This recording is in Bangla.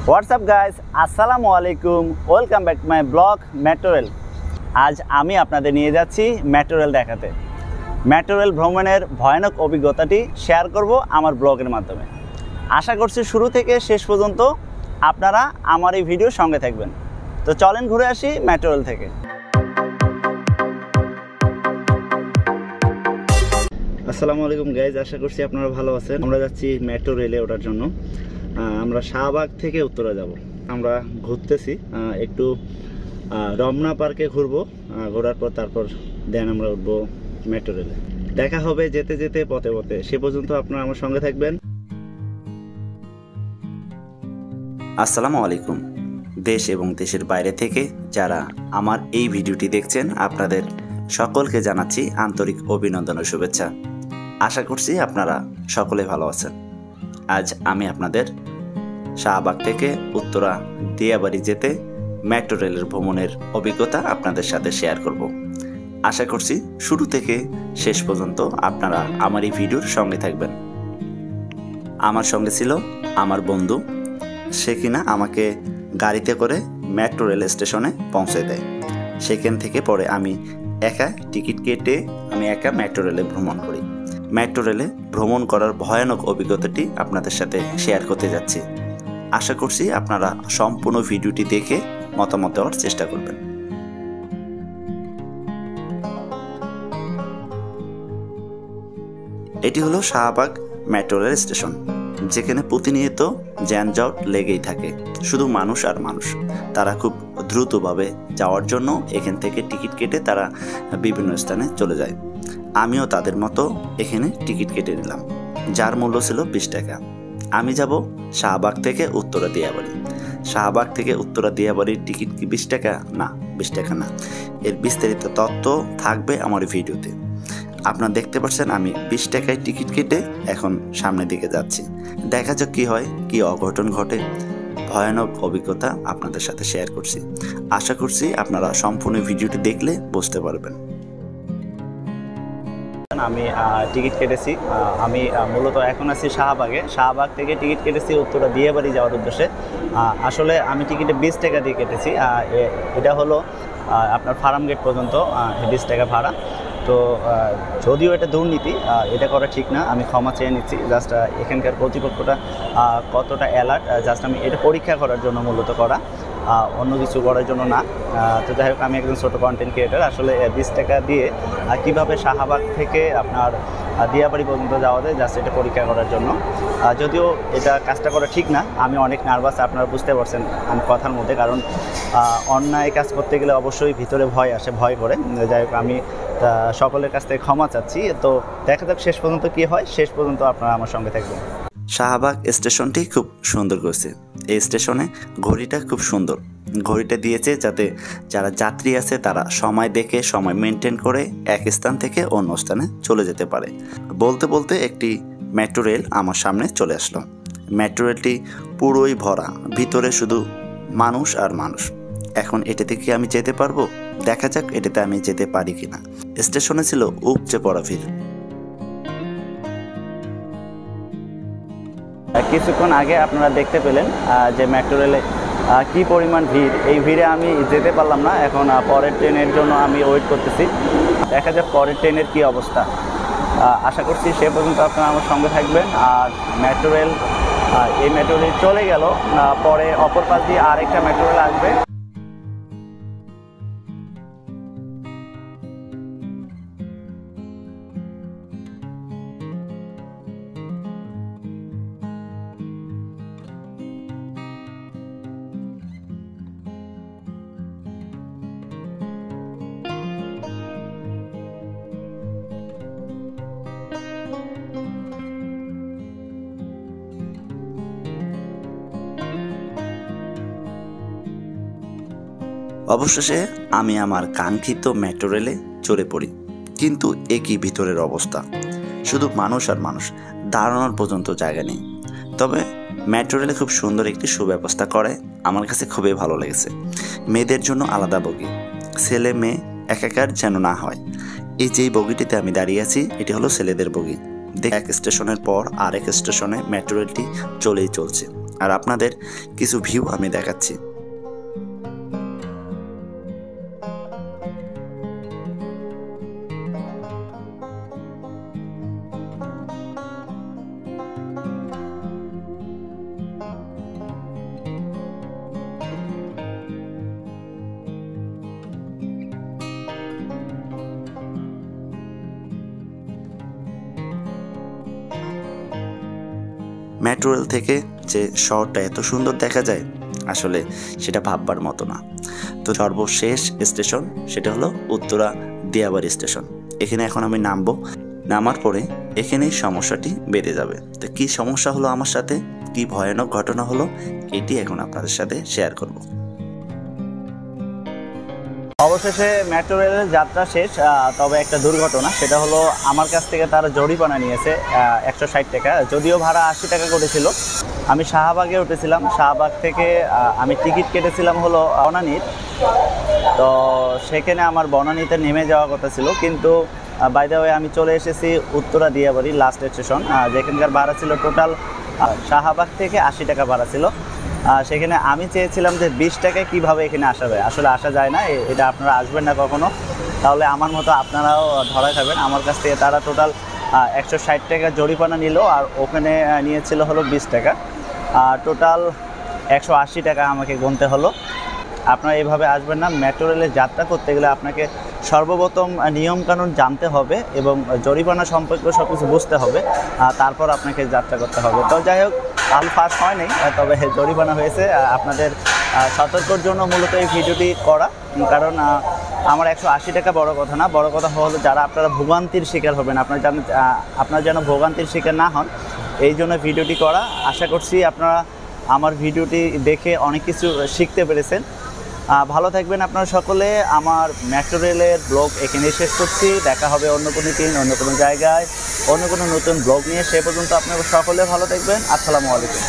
হোয়াটসঅ্যাপ গাইস, আসসালামু আলাইকুম। Welcome back to my blog metro rail. আজ আমি আপনাদের নিয়ে যাচ্ছি মেট্রো রেল দেখাতে। মেট্রো রেল ভ্রমণের ভয়ানক অভিজ্ঞতাটি শেয়ার করব আমার ব্লগের মাধ্যমে। আশা করছি শুরু থেকে শেষ পর্যন্ত আপনারা আমার এই ভিডিওর সঙ্গে থাকবেন। তো চলেন ঘুরে আসি মেট্রো রেল থেকে। আসসালামু আলাইকুম গাইজ, আশা করছি আপনারা ভালো আছেন। আমরা যাচ্ছি মেট্রো রেলে ওঠার জন্য। আমরা শাহবাগ থেকে উত্তরা যাব। আমরা ঘুরতেছি, একটু রমনা পার্কে ঘুরবো। ঘোরার পর তারপর দেন আমরা উঠবো মেট্রো রেলে। দেখা হবে যেতে যেতে পথে পথে। সে পর্যন্ত আপনারা আমার সঙ্গে থাকবেন। আসসালামু আলাইকুম। দেশ এবং দেশের বাইরে থেকে যারা আমার এই ভিডিওটি দেখছেন, আপনাদের সকলকে জানাচ্ছি আন্তরিক অভিনন্দন ও শুভেচ্ছা। আশা করছি আপনারা সকলে ভালো আছেন। আজ আমি আপনাদের শাহবাগ থেকে উত্তরা দিয়াবাড়ি যেতে মেট্রো রেলের ভ্রমণের অভিজ্ঞতা আপনাদের সাথে শেয়ার করব। আশা করছি শুরু থেকে শেষ পর্যন্ত আপনারা আমার এই ভিডিওর সঙ্গে থাকবেন। আমার সঙ্গে ছিল আমার বন্ধু, সে কিনা আমাকে গাড়িতে করে মেট্রো রেল স্টেশনে পৌঁছে দেয়। সেখান থেকে পরে আমি একা টিকিট কেটে আমি একা মেট্রো রেলে ভ্রমণ করি। মেট্রো রেলে ভ্রমণ করার ভয়ানক অভিজ্ঞতাটি আপনাদের সাথে শেয়ার করতে যাচ্ছি। আশা করছি আপনারা সম্পূর্ণ ভিডিওটি দেখে মতামত দেওয়ার চেষ্টা করবেন। এটি হলো শাহবাগ মেট্রো রেল স্টেশন, যেখানে প্রতিনিয়ত যানজট লেগেই থাকে। শুধু মানুষ আর মানুষ। তারা খুব দ্রুতভাবে যাওয়ার জন্য এখান থেকে টিকিট কেটে তারা বিভিন্ন স্থানে চলে যায়। আমিও তাদের মতো এখানে টিকিট কেটে নিলাম, যার মূল্য ছিল 20 টাকা। আমি যাব শাহবাগ থেকে উত্তরা দিয়াবাড়ি। শাহবাগ থেকে উত্তরা দিয়াবাড়ির টিকিট কি 20 টাকা? না, 20 টাকা না। এর বিস্তারিত তথ্য থাকবে আমার ভিডিওতে। আপনারা দেখতে পাচ্ছেন আমি 20 টাকায় টিকিট কেটে এখন সামনের দিকে যাচ্ছি। দেখা যাক কি হয়, কি অঘটন ঘটে। ভয়ানক অভিজ্ঞতা আপনাদের সাথে শেয়ার করছি। আশা করছি আপনারা সম্পূর্ণ ভিডিওটি দেখলে বুঝতে পারবেন। আমি টিকিট কেটেছি। আমি মূলত এখন আছি শাহবাগে। শাহবাগ থেকে টিকিট কেটেছি উত্তরা দিয়াবাড়ি যাওয়ার উদ্দেশ্যে। আসলে আমি টিকিটে 20 টাকা দিয়ে কেটেছি। এটা হলো আপনার ফার্ম গেট পর্যন্ত 20 টাকা ভাড়া। তো যদিও এটা দুর্নীতি, এটা করা ঠিক না, আমি ক্ষমা চেয়ে নিচ্ছি। জাস্ট এখানকার কর্তৃপক্ষটা কতটা অ্যালার্ট, জাস্ট আমি এটা পরীক্ষা করার জন্য মূলত করা, অন্য কিছু করার জন্য না। তো যাই হোক, আমি একজন ছোটো কন্টেন্ট ক্রিয়েটার। আসলে 20 টাকা দিয়ে কীভাবে শাহবাগ থেকে আপনার দিয়াবাড়ি পর্যন্ত যাওয়া যায়, জাস্ট এটা পরীক্ষা করার জন্য। যদিও এটা কাজটা করা ঠিক না, আমি অনেক নার্ভাস, আপনারা বুঝতে পারছেন আমি কথার মধ্যে। কারণ অন্যায় কাজ করতে গেলে অবশ্যই ভিতরে ভয় আসে, ভয় করে। যাই হোক, আমি সকলের কাছ থেকে ক্ষমা চাচ্ছি। তো দেখা যাক শেষ পর্যন্ত কী হয়। শেষ পর্যন্ত আপনারা আমার সঙ্গে থাকবেন। শাহবাগ স্টেশনটি খুব সুন্দর করেছে। এই স্টেশনে ঘড়িটা খুব সুন্দর। ঘড়িটা দিয়েছে যাতে যারা যাত্রী আছে তারা সময় দেখে, সময় মেনটেন করে এক স্থান থেকে অন্য স্থানে চলে যেতে পারে। বলতে বলতে একটি মেট্রো রেল আমার সামনে চলে আসলো। মেট্রো রেলটি পুরোই ভরা, ভিতরে শুধু মানুষ আর মানুষ। এখন এটাতে কি আমি যেতে পারবো? দেখা যাক এটাতে আমি যেতে পারি কিনা। স্টেশনে ছিল উপচে পড়া ভিড়। কিছুক্ষণ আগে আপনারা দেখতে পেলেন যে মেট্রো রেলে কী পরিমাণ ভিড়। এই ভিড়ে আমি যেতে পারলাম না। এখন পরের ট্রেনের জন্য আমি ওয়েট করতেছি। দেখা যাক পরের ট্রেনের কী অবস্থা। আশা করছি সে পর্যন্ত আপনারা আমার সঙ্গে থাকবেন। আর মেট্রো রেল, এই মেট্রো রেল চলে গেল, পরে অপর পাশ দিয়ে আরেকটা মেট্রো রেল আসবে। অবশেষে আমি আমার কাঙ্ক্ষিত মেট্রো রেলে চড়ে পড়ি। কিন্তু একই ভিতরের অবস্থা, শুধু মানুষ আর মানুষ, দাঁড়ানোর পর্যন্ত জায়গা নেই। তবে মেট্রো রেলে খুব সুন্দর একটি সুব্যবস্থা করে, আমার কাছে খুবই ভালো লেগেছে। মেয়েদের জন্য আলাদা বগি, ছেলে মেয়ে একাকার যেন না হয়। এই যেই বগিটিতে আমি দাঁড়িয়ে আছি এটি হলো ছেলেদের বগি। এক স্টেশনের পর আরেক স্টেশনে মেট্রো রেলটি চলেই চলছে। আর আপনাদের কিছু ভিউ আমি দেখাচ্ছি। মেট্রো রেল থেকে যে শহরটা এত সুন্দর দেখা যায় আসলে সেটা ভাববার মতো না। তো সর্বশেষ স্টেশন সেটা হলো উত্তরা দিয়াবাড়ি স্টেশন। এখানে এখন আমি নামবো, নামার পরে এখানেই সমস্যাটি বেড়ে যাবে। তো কী সমস্যা হলো আমার সাথে, কি ভয়ানক ঘটনা হলো, এটি এখন আপনাদের সাথে শেয়ার করব। অবশেষে মেট্রো রেলের যাত্রা শেষ, তবে একটা দুর্ঘটনা, সেটা হলো আমার কাছ থেকে তারা জরিমানা নিয়েছে 160 টাকা। যদিও ভাড়া 80 টাকা করেছিল। আমি শাহবাগে উঠেছিলাম, শাহবাগ থেকে আমি টিকিট কেটেছিলাম হলো বনানীর। তো সেখানে আমার বনানীতে নেমে যাওয়ার কথা ছিল, কিন্তু বাই দ্য ওয়ে আমি চলে এসেছি উত্তরা দিয়াবাড়ি লাস্ট স্টেশন, যেখানকার ভাড়া ছিল টোটাল শাহবাগ থেকে 80 টাকা ভাড়া ছিল। সেখানে আমি চেয়েছিলাম যে 20 টাকায় কীভাবে এখানে আসা যায়। আসলে আসা যায় না, এটা আপনারা আসবেন না কখনো, তাহলে আমার মতো আপনারাও ধরা খাবেন। আমার কাছ থেকে তারা টোটাল 160 টাকা জরিমানা নিল, আর ওখানে নিয়েছিল হলো 20 টাকা, টোটাল 180 টাকা আমাকে গুনতে হলো। আপনারা এইভাবে আসবেন না। মেট্রো রেলে যাত্রা করতে গেলে আপনাকে সর্বপ্রথম নিয়মকানুন জানতে হবে এবং জরিমানা সম্পর্কে সব কিছু বুঝতে হবে, তারপর আপনাকে যাত্রা করতে হবে। তো যাই হোক, আমি ফার্স্ট হয়নি, তবে জরিমানা হয়েছে। আপনাদের সতর্কর জন্য মূলত এই ভিডিওটি করা, কারণ আমার 180 টাকা বড় কথা না, বড় কথা হলো যারা আপনারা ভোগান্তির শিকার হবেন, আপনারা যেন ভোগান্তির শিকার না হন, এই জন্য ভিডিওটি করা। আশা করছি আপনারা আমার ভিডিওটি দেখে অনেক কিছু শিখতে পেরেছেন। ভালো থাকবেন আপনারা সকলে। আমার মেট্রো রেলের ব্লগ এখানেই শেষ করছি। দেখা হবে অন্য কোনো দিন, অন্য কোনো জায়গায়, অন্য কোনো নতুন ব্লগ নিয়ে। সে পর্যন্ত আপনারা সকলে ভালো থাকবেন। আসসালামু আলাইকুম।